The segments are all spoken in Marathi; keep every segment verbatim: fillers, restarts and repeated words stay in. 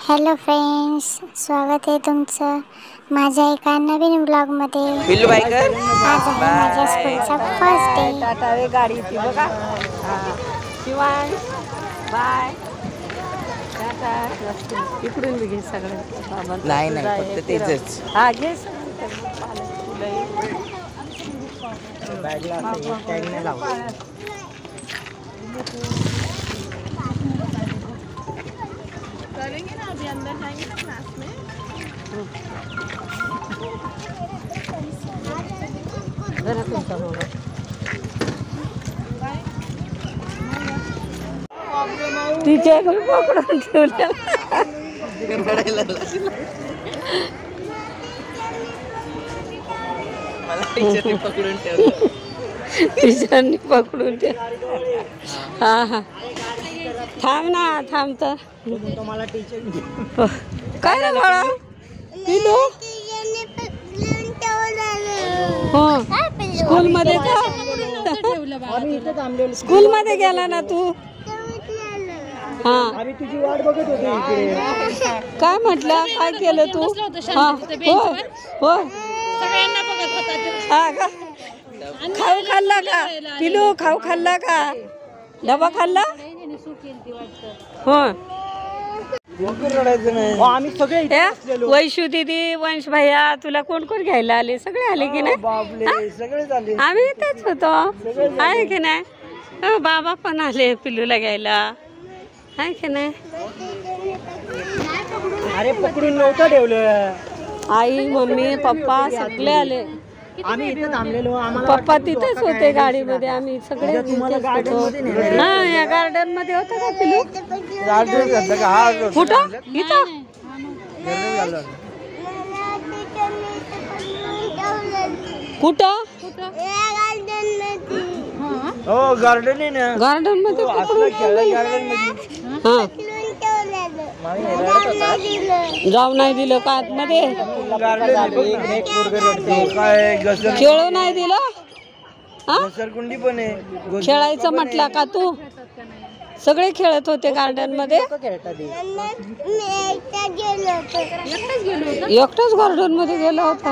हॅलो फ्रेंड्स, स्वागत आहे तुमचं माझ्या एका नवीन ब्लॉगमध्ये. पिल्लू बाय कर. आज आहे माझ्या स्कूलचा फर्स्ट डे. टाटा वे गाडी ती बघा. शिवाय बाय टाटा. इकडून बी घे सगळं. नाही नाही फक्त तेच. हा घे बॅगला टॅग नाही लावला. करेंगे ना अभी अंदर जाएंगे ना क्लास में. जरा तुमचा होगा टीचर को पकडून ठेवलं. मला टीचरनी पकडून ठेवलं. टीचरनी पकडून ठेवलं. हा हा थांब ना थांब तर. काय रे बाळा पिलू. हो स्कूल मध्ये का स्कूल मध्ये गेला ना तू. हा तुझी वाट बघत होती इकडे. काय म्हटलं काय केलं तू. हा होय होय हा का. खाऊ खाल्ला का पिलू. खाऊ खाल्ला का. डबा खाल्ला. हो आम्ही सगळे वैशू दीदी वंश भैया तुला कोण कोण घ्यायला आले. सगळे आले की नाही. सगळे झाले. आम्ही इथेच होतो आहे की नाही. बाबा पण आले पिल्लूला घ्यायला आहे की नाही. अरे पकडून नव्हतं ठेवलं. आई मम्मी पप्पा सगळे आले. आम्ही इथे थांबलेलो. पप्पा तिथेच होते गाडीमध्ये. आम्ही सगळे हा या गार्डन मध्ये होतं का पिलू. कुठं इथं. कुठं हो गार्डन आहे ना. गार्डन मध्ये गार्डन मध्ये हा जाऊ नाही दिलं का आतमध्ये. खेळू नाही दिलं. घसरकुंडी पण आहे. खेळायचं म्हटलं का तू. सगळे खेळत होते गार्डन मध्ये. एकटाच गार्डन मध्ये गेला होता.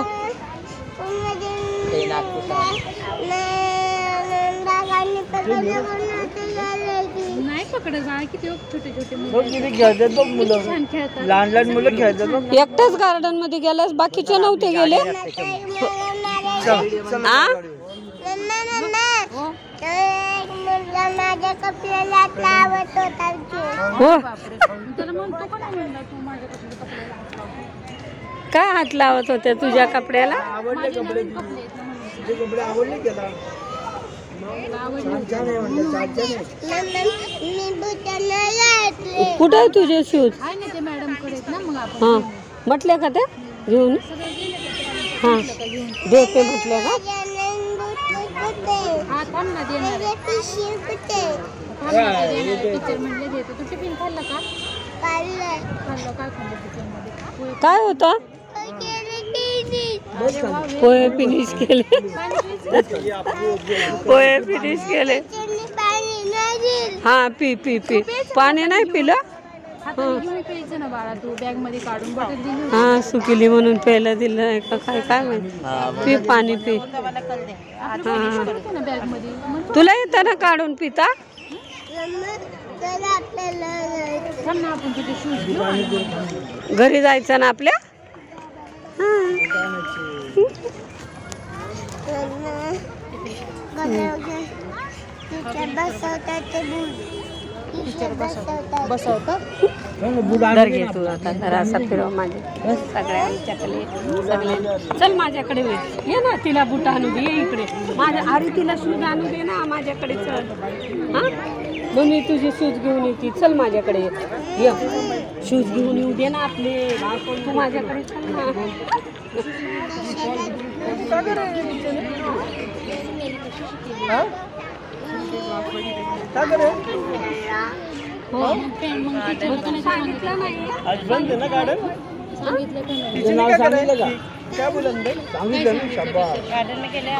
लहान लहान मुलं खेळतात. एकटाच गार्डन मध्ये गेलास बाकीचे नव्हते गेले. काय हात लावत होते तुझ्या कपड्याला. आवडले कपडे. कपडे आवडले केला. कुठे आहे तुझे शूज. हा म्हटले का ते घेऊन. हा देते म्हटले का. काय होत. पोहे फिनिश केले. पोहे फिनिश केले. हा पी पी पी पाणी नाही पिलं. हा सुकिली म्हणून प्यायला दिलं का काय काय माहिती. पी पाणी पी. हा तुला येतं ना काढून पिता. घरी जायचं ना आपल्या. बसवतात घे तू आता जरासा फिरव माझे सगळ्यांच्याकडे. सगळे चल माझ्याकडे ये ना. तिला बुट आणू दे इकडे. माझ्या आरी तिला शूज आणू दे ना माझ्याकडे. चल हा मग मी तुझे शूज घेऊन येते. चल माझ्याकडे ये. शूज घेऊन येऊ दे ना आपले. तू माझ्याकडे चल ना. सांगितलं नाही आज बंद आहे ना गार्डन. सांगितलं का काय बोलत नाही. सांगितलं ना शाबास. गार्डन में गेले.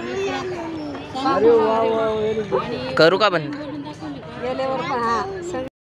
करू का बंद. गेल्यावर